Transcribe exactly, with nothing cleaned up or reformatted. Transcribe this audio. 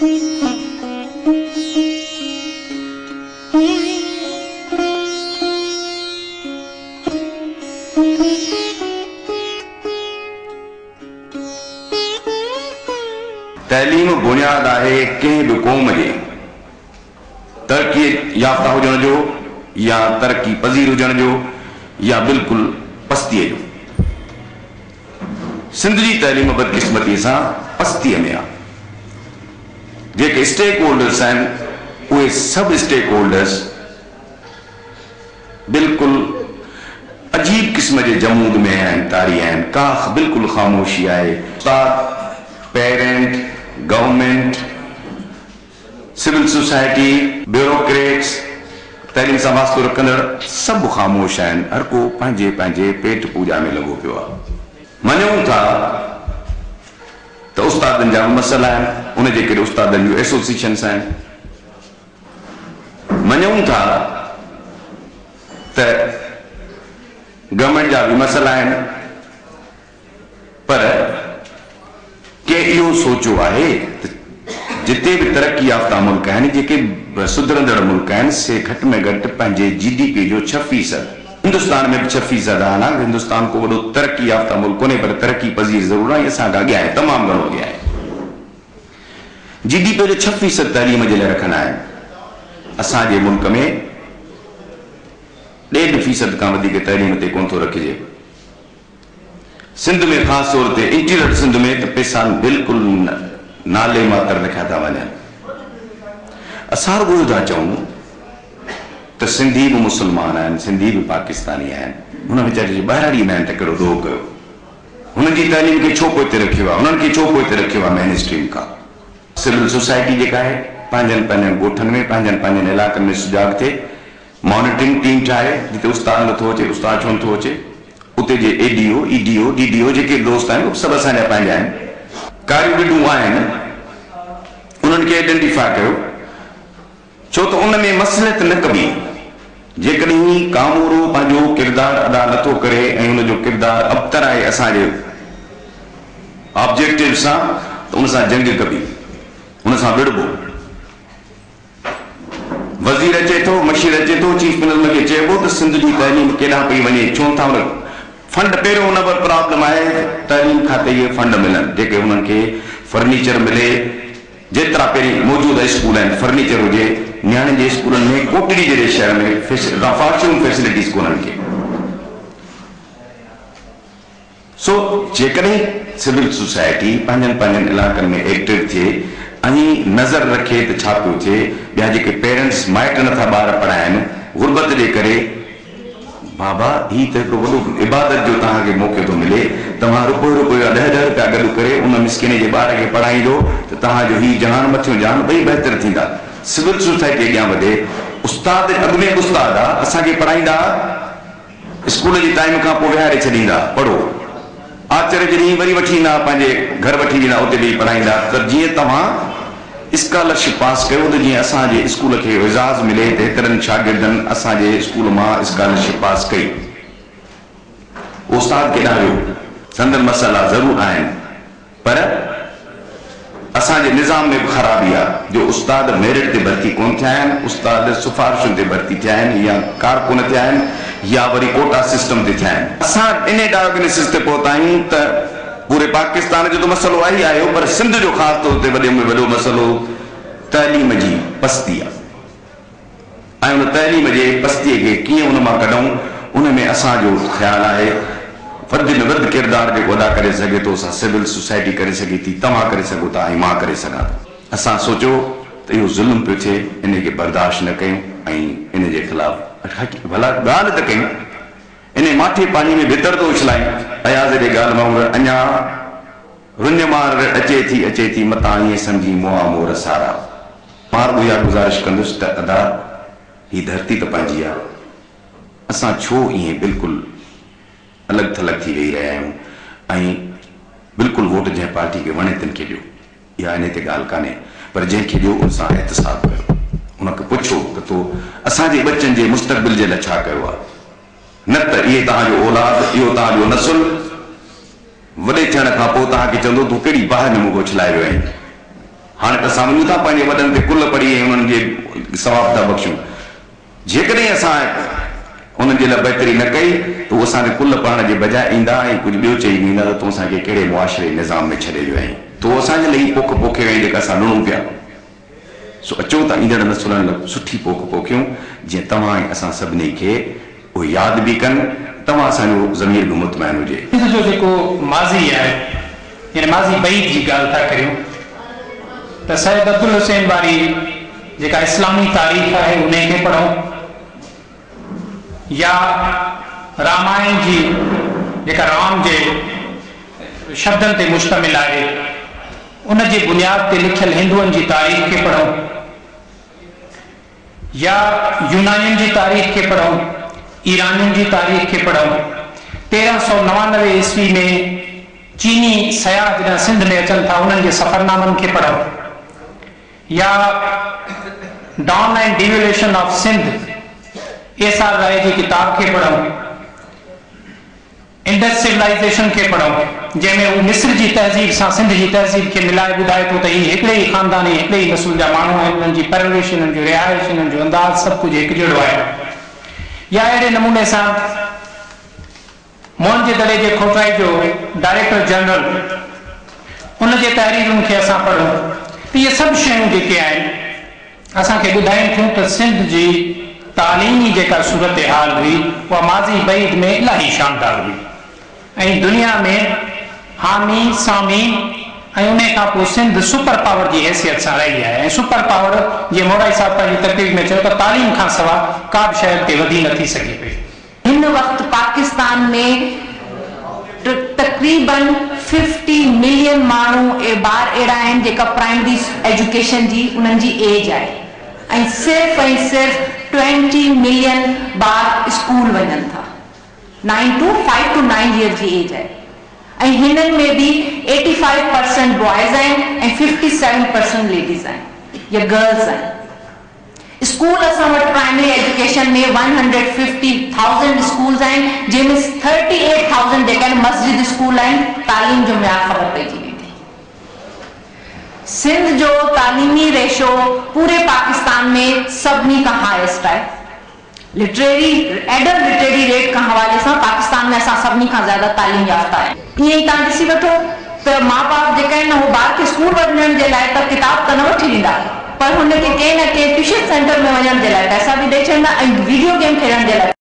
तैलीम बुनियाद है कंहिं बि क़ौम जे तरक्की याफ़्ता हुजण जो या तरक्की पज़ीर हुजण जो या बिल्कुलु पस्तीअ जो। सिंध जी तैलीम बदकिस्मती सां पस्तीअ में आहे। जेके स्टेक होल्डर्स आहिनि उहे सभु स्टेक होल्डर्स बिल्कुलु अजीब किस्म जे जमूद में आहिनि, तारी आहिनि। का बिल्कुलु ख़ामोशी आहे। उस्ताद, parent, government, civil society, bureaucrats, तैलीम सां वास्तो रखंदड़ सभु ख़ामोश आहिनि। हर को पंहिंजे पंहिंजे पेट पूजा में लॻो पियो आहे। मञूं था त उस्तादनि जा मसइला आहिनि, उन जे करे उस्तादनि जूं एसोसिएशन्स आहिनि। मञूं था त गवर्नमेंट जा भी मसला आहिनि, पर के इहो सोचो आहे त जिते भी तरक्की याफ़्ता मुल्क आहिनि, जेके सुधरंदड़ मुल्क आहिनि, से घटि में घटि पंहिंजे जी डी पी जो छह फीसद, हिंदुस्तान में भी छह फीसद आहे ना। हिंदुस्तान को वॾो तरक्की याफ़्ता मुल्क कोन्हे, पर तरक्की पज़ीर ज़रूर आहे। असां खां अॻियां आहे, तमामु घणो अॻियां आहे। जी डी पी जो छह फीसद तैलीम जे लाइ रखंदा आहिनि। असांजे मुल्क में डेढ़ फीसद का वधीक तैलीम ते कोन थो रखिजे। सिंध में ख़ासि तौर ते इंटीरियर सिंध में त पैसा बिल्कुलु नाले मात्र रखिया था वञनि। असां रुॻो था चऊं त सिंधी बि मुस्लमान आहिनि, सिंधी बि पाकिस्तानी आहिनि। हुन वीचारे जे ॿाहिराड़ी में आहिनि त कहिड़ो रोग कयो, हुननि जी तैलीम खे छो पोइ ते रखियो आहे, हुननि खे छो पोइ ते रखियो आहे मेन स्ट्रीम खां। सिविल सोसाइटी जेका आहे पंहिंजनि पंहिंजनि ॻोठनि में, पंहिंजनि पंहिंजनि इलाइक़नि में सुजाग थिए, मॉनिटरिंग टीम ठाहे। जिते उस्ताद नथो अचे, उस्ताद छो नथो अचे, उते जे एडीओ, ईडीओ, डीडीओ जेके दोस्त आहिनि उहे सभु असांजा पंहिंजा आहिनि। कारियूं ॾिठूं आहिनि, उन्हनि खे आइडेंटिफाई कयो, छो त उन में मसलियत न कबी। जेकॾहिं कामूरो पंहिंजो किरदारु अदा नथो करे ऐं उनजो किरदारु अबतर आहे असांजे ऑब्जेक्टिव सां, त उन सां जंग कबी, उन सां विड़बो। वज़ीर अचे थो, मशीर अचे थो, चीफ मिनिस्टर खे चइबो त सिंध जी तैलीम केॾां पई वञे, छो था हुन फंड पहिरियों नंबर प्रॉब्लम आहे तैलीम खाते इहे फंड मिलनि, जेके हुननि खे फर्नीचर मिले। जेतिरा पहिरीं मौजूदा स्कूल आहिनि, फर्नीचर हुजे। नियाणे जे स्कूलनि में कोटड़ी जहिड़े शहर में फॉर्चून फैसिलिटीज़ कोन्हनि खे। सो जेकॾहिं सिविल सोसाइटी पंहिंजनि पंहिंजनि इलाइक़नि में एक्टिव थिए ऐं नज़र रखे त छा पियो थिए, ॿिया जेके पेरेंट्स माइट नथा ॿार पढ़ाइनि गुरबत जे करे, बाबा ही त हिकिड़ो वॾो इबादत जो तव्हांखे मौक़ो थो मिले। तव्हां रुपयो रुपयो या ॾह ॾह रुपया गॾु करे उन मिसकिन जे ॿार खे पढ़ाईंदो त तव्हांजो ही जहान मथियो जहान ॿई बहितर थींदा। सिविल सोसाइटी अॻियां वधे। उस्ताद अॻु में उस्ताद आहे, असांखे पढ़ाईंदा, स्कूल जी टाइम खां पोइ विहारे छॾींदा, पढ़ो। आचर जे ॾींहुं वरी वठी ईंदा, पंहिंजे घर वठी वेंदा, उते बि पढ़ाईंदा। त जीअं तव्हां स्कॉलरशिप पास कयो त जीअं असांजे स्कूल खे एज़ाज़ मिले त हेतिरनि शागिर्दनि असांजे स्कूल मां स्कॉलरशिप पास कई। उस्ताद केॾांहुं वियो? संदन मसइला ज़रूर आहिनि, पर असांजे निज़ाम में बि ख़राबी आहे जो उस्ताद मेरिट ते भर्ती कोन थिया आहिनि, उस्ताद सिफ़ारिशुनि ते भर्ती थिया आहिनि, या कारकुन थिया आहिनि, या वरी कोटा सिस्टम ते थिया आहिनि। असां इन डायग्नोसिस ते पहुता आहियूं त पूरे पाकिस्तान जो तो मसलो आई आयो, पर सिंध जो ख़ासि तौर ते वॾे में वॾो मसलो तैलीम जी पस्ती आहे। ऐं उन तैलीम जे पस्तीअ खे कीअं उन मां कढूं, उन में असांजो ख़्यालु आहे फर्द में वधि किरदारु जेको अदा करे सघे थो असां सिविल सोसाइटी करे सघे थी, तव्हां करे सघो था ऐं मां करे सघां थो। असां सोचियो त इहो ज़ुल्म पियो थिए, इन खे बर्दाश्त न कयूं ऐं इन जे ख़िलाफ़ भला ॻाल्हि त कयूं। इन माठे पाणी में भितर थो उछलायूं। अयाज़ जे ॻाल्हि वांगुरु अञा रुञ मार अचे थी अचे थी मतां ईअं सम्झी मोआ मोर सारा। मां रुॻो इहा गुज़ारिश कंदुसि त अदा ही धरती त पंहिंजी आहे, असां छो ईअं बिल्कुलु अलॻि थलॻि थी वेही रहिया आहियूं ऐं बिल्कुलु वोट जंहिं पार्टी खे वणे तिन खे ॾियो। इहा इन ते ॻाल्हि कान्हे, पर जंहिंखे ॾियो उन सां एहतिसाब कयो। उनखे पुछो त तूं असांजे बच्चनि जे मुस्तक़बिल जे लाइ छा कयो आहे, न त इहे तव्हांजो औलाद, इहो तव्हांजो नसुल वॾे थियण खां पोइ तव्हांखे चवंदो तूं कहिड़ी बाहि में मूंखे उछलाए वियो आहीं। हाँ तो असां वञूं था पंहिंजे वॾनि ते कुल पढ़ी उन्हनि जे सवाब था बख़्शूं। जेकॾहिं असां उन्हनि जे लाइ बहितरी न कई तो असांखे कुल पढ़ण जे बजाए ईंदा ऐं कुझु ॿियो चई ईंदा त तूं असांखे कहिड़े मुआशरे निज़ाम में छॾे वियो आहीं, तो असांजे लाइ पोख पोखे वें जेका असां लुणूं पिया। सो अचो त ईंदड़ नसुलनि लाइ सुठी पोख पोखियूं जीअं तव्हां ऐं असां सभिनी खे उहे यादि बि कनि, तव्हां असांजो ज़मीर बि मुतमइन हुजे। जो जेको माज़ी आहे यानी माज़ी बईद जी ॻाल्हि था करियूं त सैयद अब्दुल हुसैन वारी जेका इस्लामी तारीख़ आहे उन खे पढ़ूं या रामायण जी जेका राम जे शब्दनि ते मुश्तमिल आहे उन जे बुनियाद ते लिखियल हिंदुअनि जी तारीख़ खे पढ़ूं या यूनानियुनि जी तारीख़ खे पढ़ूं, ईरानियुनि जी तारीख़ खे पढ़ूं। तेरहं सौ नवानवे ईस्वी में चीनी सयाह जॾहिं सिंध में अचनि था उन्हनि जे सफ़रनामनि खे पढ़ूं या dawn and devolution of Sindh S R Rai जी किताब खे पढ़ूं, इंडस सिविलाइजेशन के पढ़ूं जैमें वो मिस्र जी तहज़ीब सां सिंध जी तहज़ीब के मिलाए ॿुधाए थो त ही हिकिड़े ई ख़ानदानी हिकिड़े ई नस्ल जा माण्हू आहिनि, उन्हनि जी परवरिश, उन्हनि जो रिहाइश, उन्हनि जो अंदाज़ सभु कुझु हिकु जहिड़ो आहे। या अहिड़े नमूने सां मोहनजोदड़ो जे खोटाई जो डायरेक्टर जनरल उन जे तहरीरुनि खे असां पढ़ूं त इहे सभु शयूं जेके आहिनि असांखे ॿुधाइनि थियूं त सिंध जी तालीमी जेका सूरत हाल हुई उहा माज़ी बईद में इलाही शानदार हुई ऐं दुनिया में हामी सामी ऐं उन खां पोइ सिंध सुपर पावर जी हैसियत सां रही आहे। ऐं सुपर पावर जीअं मोराई साहब पंहिंजी तकरीर में चयो त तालीम खां सवाइ का बि शइ ते वधी नथी सघे पई। हिन वक़्तु पाकिस्तान में तक़रीबन फिफ्टी मिलियन माण्हू ॿार अहिड़ा आहिनि जेका प्राइमरी एजुकेशन जी उन्हनि जी एज आहे ऐं सिर्फ़ ऐं सिर्फ़ ट्वेंटी मिलियन ॿार स्कूल वञनि था, nine two five two nine year जी एज आहे ऐं हिननि में बि एटी फाइव परसेंट बॉयज़ आहिनि ऐं फिफ्टी सेवन परसेंट लेडीज़ आहिनि या गर्ल्स आहिनि। स्कूल असां वटि प्राइमरी एजुकेशन में one hundred fifty thousand schools आहिनि जंहिंमें थर्टी एट थाउज़ेंड जेका आहिनि मस्जिद स्कूल आहिनि। तालीम जो म्यार ख़बर पइजी वेंदी। सिंध जो तालीमी रेशो पूरे पाकिस्तान में सभिनी खां हाईएस्ट आहे। लिटरेरी एडल्ट लिटरेरी रेट खां हवाले सां पाकिस्तान में असां सभिनी खां ज़्यादा तालीम याफ़्ता आहियूं। ईअं ई तव्हां ॾिसी वठो त माउ बाप जेका आहिनि उहो ॿार खे स्कूल वञण जे लाइ त किताब त न वठी ॾींदा पर हुनखे कंहिं न कंहिं ट्यूशन सेंटर में वञण जे लाइ पैसा बि ॾेई छॾींदा ऐं वीडियो गेम खेॾण जे लाइ